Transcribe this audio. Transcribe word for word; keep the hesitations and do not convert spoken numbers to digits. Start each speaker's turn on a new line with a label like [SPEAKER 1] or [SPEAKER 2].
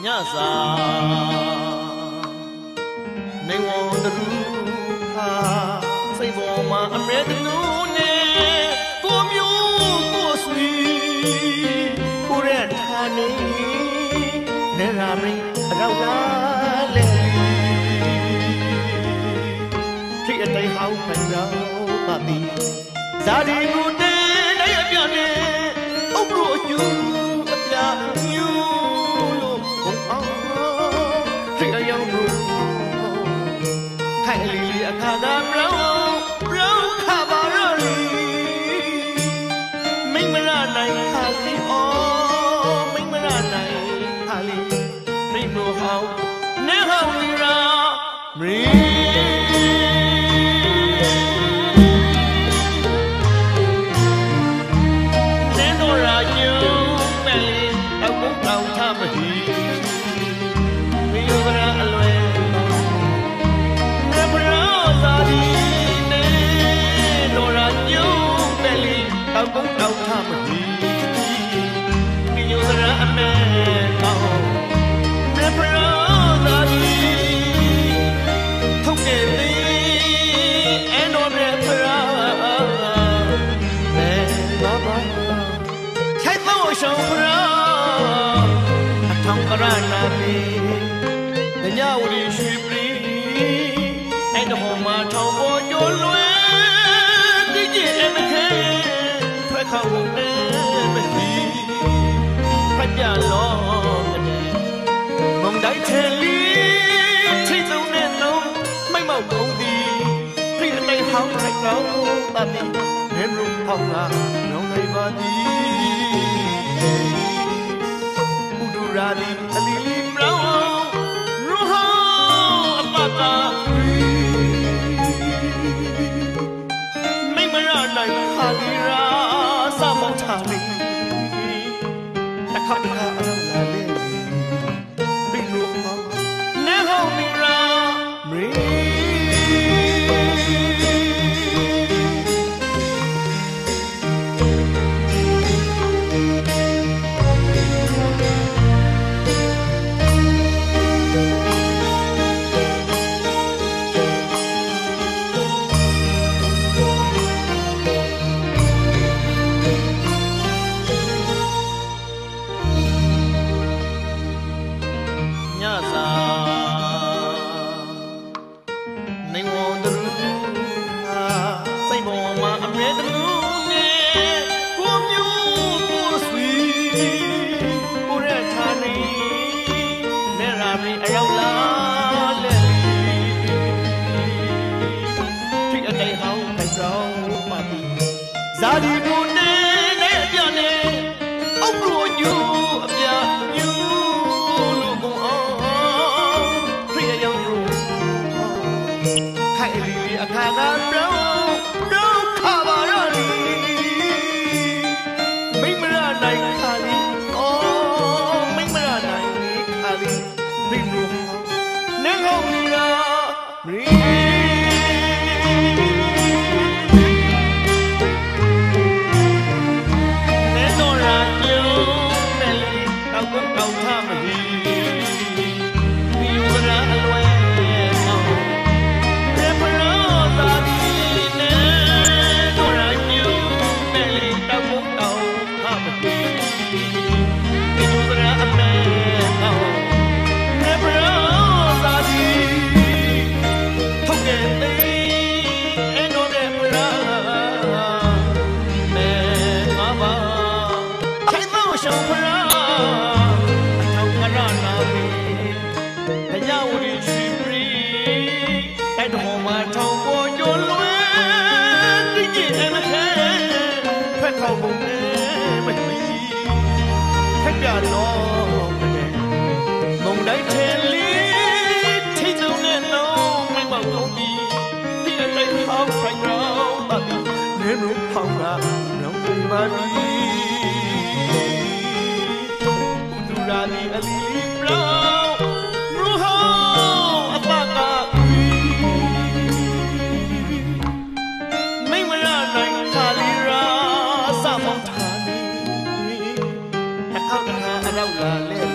[SPEAKER 1] ညစာနေဝန္တရူဟာစိတ်ပေါ်မှာအမြဲတနူးနဲ့ကိုမျိုးကိုဆွေကိုရဲထားနေနေရာမင်းအရောက်လာလေခိအတိုင်ဟောင်းဖိုင်တော့ပါပြီဇာဒီကိုတဲတဲ့အပြတ်နဲ့အုပ်လို့အကျူအပြာညူလို့ဘုံအောင်ခိအယောင်လို့ခိုင်လီလီအခါကပြောင်းပြောင်းခပါရလီမိမရနိုင်ခါလီအော်မိမရနိုင်ခါလီမိမဟောင်းနေဟောင်းလီရာမရီတောက်ကုန်းတောက်ထမပြီဒီညိုစရာအမဲကောင်းမြပရောသာဒီထုတ်ခဲ့သည်အဲတော်မြပရောမဲဘာဘာချိုက်သောရှောင်းပရောအထောင်ကရနာပြီညဝရီရွှေပြည်အဲတော်မှာထောင်ပေါ်ကျော်လွယ်တိကျဲမခဲခေါင်းနဲ့မဟီဖတ်ပြလောတဲ့မုံတိုင်းချေလီထိတ်ဆုံးနဲ့လုံးမိတ်မောက်ကုန်သည်ဖိအတိုင်ဟောင်းထိုက်တော့တတ်သည်ဘယ်လိုဖောင်းလာညောင်းနိုင်ပါသည်ဥဒူရာလီအလီလီဘလောင်းရူဟောအပတာမိမရနိုင်ခါလီရာစာမောင်းထားလိတစ်ခါတစ်ခါအလောက်လာလေဘိလို့မောင်းနေဟောင်းမီရာမရီဇာဒီကိုနေနဲ့အပြနဲ့အုပ်လို့ညူအပြညူလို့ဘုံအောင်ဖိအယောင်လို့ခိုင်လီလီအခါကပြောင်းပြောင်းခပါရလီမိမရနိုင်ခါလီအော်မိမရနိုင်ခါလီမိမလို့နေဟောင်းလီရာမရီလောတဲ့မုံတိုင်းချေလီထိတ်ဆုံးနဲ့လုံးမိတ်မောက်ကုန်ပြီးဒီအတိုင်းဟောင်းဖိုင်တော့ပါပြီနေလို့ဖောင်းလာရောင်းနေပါပြီဥဒူရာလီအလီလီဘလောင်းရူဟောအပကမိမရနိုင်ခါလီရာစမောင်းထားနေတစ်ခေါက်တစ်ခါအရောက်လာလေ